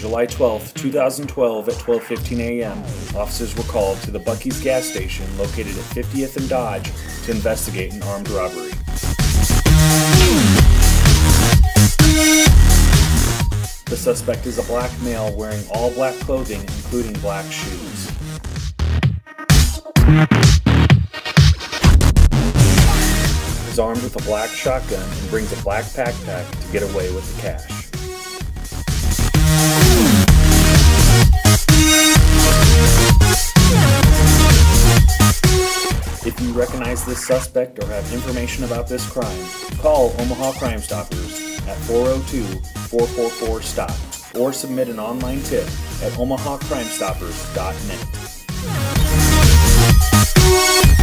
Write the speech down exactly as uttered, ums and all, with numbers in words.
July twelfth, two thousand twelve at twelve fifteen a m, officers were called to the Bucky's gas station located at fiftieth and Dodge to investigate an armed robbery. The suspect is a black male wearing all black clothing, including black shoes. He's armed with a black shotgun and brings a black backpack to get away with the cash. If you recognize this suspect or have information about this crime, call Omaha Crime Stoppers at four oh two, four four four, STOP or submit an online tip at omaha crime stoppers dot net.